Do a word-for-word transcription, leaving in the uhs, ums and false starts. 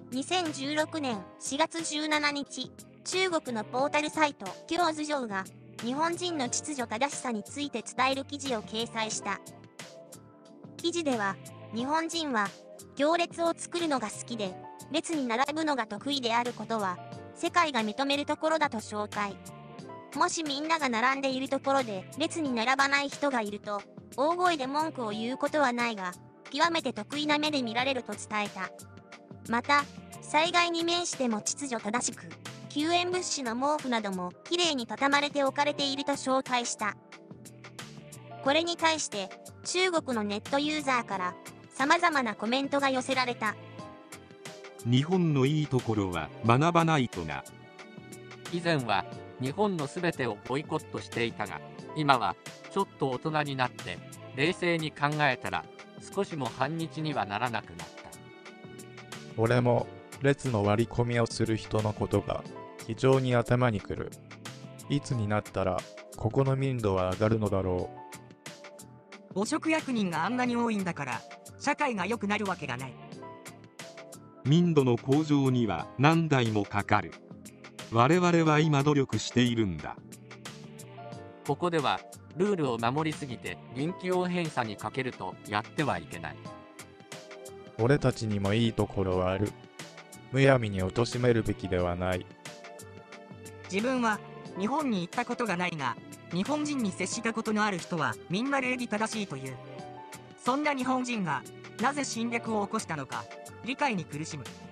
にせんじゅうろくねんしがつじゅうしちにち、中国のポータルサイト、教図上が、日本人の秩序正しさについて伝える記事を掲載した。記事では、日本人は、行列を作るのが好きで、列に並ぶのが得意であることは、世界が認めるところだと紹介。もしみんなが並んでいるところで列に並ばない人がいると、大声で文句を言うことはないが、極めて得意な目で見られると伝えた。また、災害に面しても秩序正しく、救援物資の毛布などもきれいに畳まれて置かれていると紹介した。これに対して、中国のネットユーザーから様々なコメントが寄せられた。 日本のいいところは学ばないとな。 以前は日本のすべてをボイコットしていたが、今はちょっと大人になって冷静に考えたら少しも反日にはならなくなった。 俺も列の割り込みをする人のことが非常に頭にくる。いつになったらここの民度は上がるのだろ汚職役人があんなに多いんだから社会が良くなるわけがない。 民度の向上には何代もかかる。我々は今努力しているんだ。 ここではルールを守りすぎて臨機応変さに欠けるとやってはいけない。 う。俺たちにもいいところはある。むやみに貶めるべきではない。 自分は日本に行ったことがないが、日本人に接したことのある人はみんな礼儀正しいという。そんな日本人がなぜ侵略を起こしたのか理解に苦しむ。